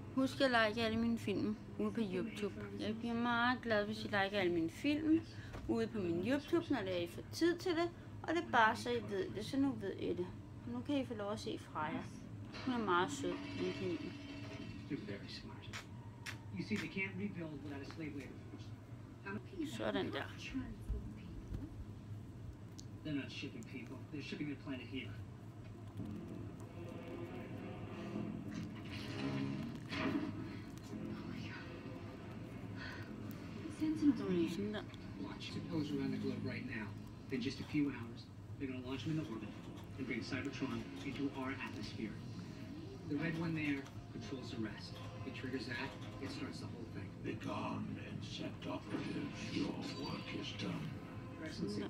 Husk at like alle mine film ude på YouTube. Jeg bliver meget glad, hvis I liker alle mine film ude på min YouTube, når det er, I får tid til det. Og det er bare så I ved det, så nu ved I det. Nu kan I få lov at se Freja. Hun er meget sød, min kanin. Sådan der. They're not shipping people. They're shipping their planet here. Watch. Suppose around the globe right now. In just a few hours, they're going to launch them into orbit and bring Cybertron into our atmosphere. The red one there controls the rest. It triggers that, it starts the whole thing. Begone, insect operatives. Your work is done. Excellency.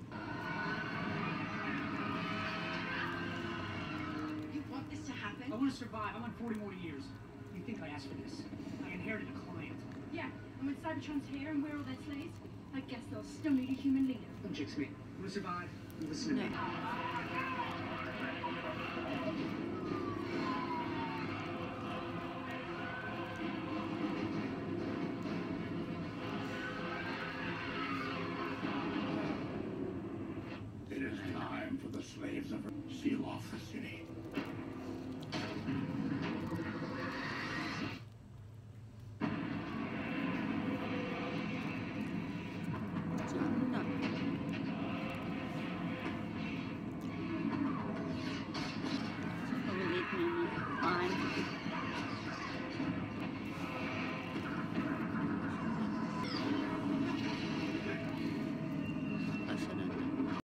You want this to happen? I want to survive. I want 40 more years. You think I asked for this? I inherited a client. Yeah, and when Cybertron's here and we're all their slaves, I guess they'll still need a human leader. Don't jinx me. I want to survive. Listen to me.